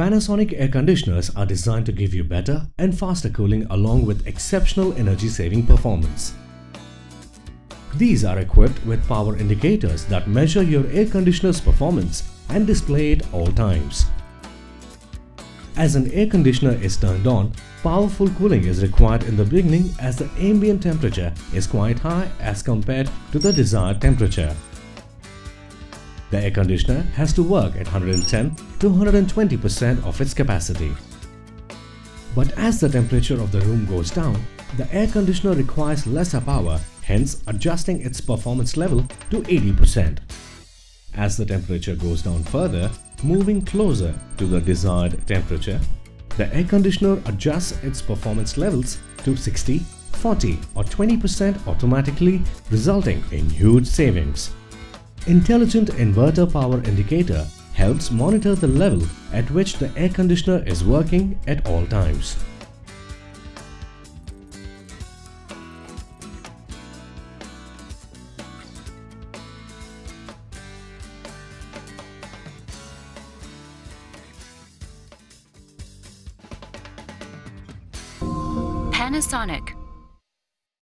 Panasonic air conditioners are designed to give you better and faster cooling along with exceptional energy-saving performance. These are equipped with power indicators that measure your air conditioner's performance and display it all times. As an air conditioner is turned on, powerful cooling is required in the beginning as the ambient temperature is quite high as compared to the desired temperature. The air conditioner has to work at 110 to 120% of its capacity. But as the temperature of the room goes down, the air conditioner requires lesser power, hence adjusting its performance level to 80%. As the temperature goes down further, moving closer to the desired temperature, the air conditioner adjusts its performance levels to 60, 40 or 20% automatically, resulting in huge savings. Intelligent Inverter Power Indicator helps monitor the level at which the air conditioner is working at all times. Panasonic.